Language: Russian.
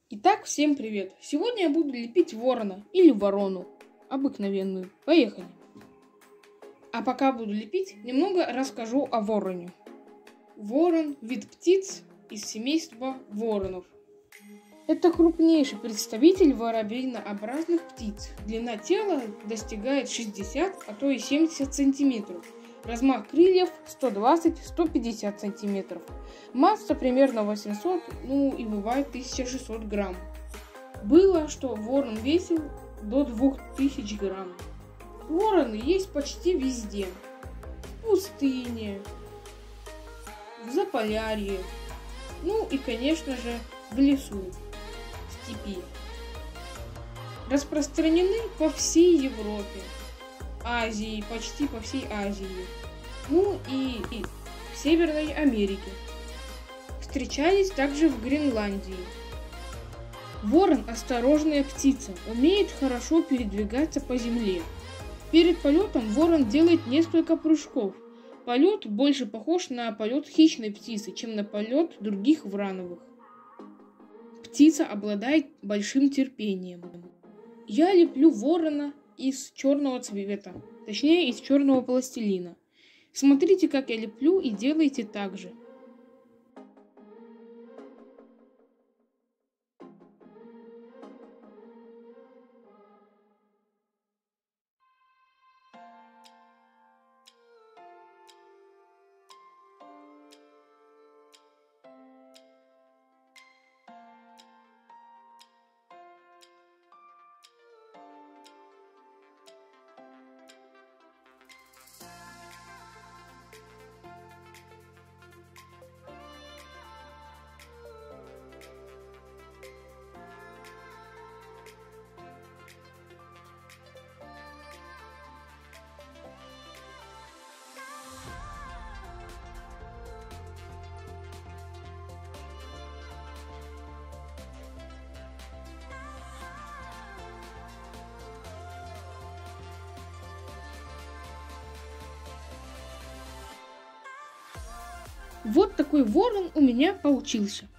Итак, всем привет! Сегодня я буду лепить ворона или ворону, обыкновенную. Поехали! А пока буду лепить, немного расскажу о вороне. Ворон – вид птиц из семейства воронов. Это крупнейший представитель воробьинообразных птиц. Длина тела достигает 60, а то и 70 сантиметров. Размах крыльев 120-150 сантиметров. Масса примерно 800, и бывает 1600 грамм. Было, что ворон весил до 2000 грамм. Вороны есть почти везде. В пустыне, в Заполярье, и, конечно же, в лесу, в степи. Распространены по всей Европе, Азии, почти по всей Азии, и в Северной Америке. Встречались также в Гренландии. Ворон – осторожная птица, умеет хорошо передвигаться по земле. Перед полетом ворон делает несколько прыжков. Полет больше похож на полет хищной птицы, чем на полет других врановых. Птица обладает большим терпением. Я леплю ворона из черного цвета, точнее из черного пластилина. Смотрите, как я леплю, и делайте так же. Вот такой ворон у меня получился.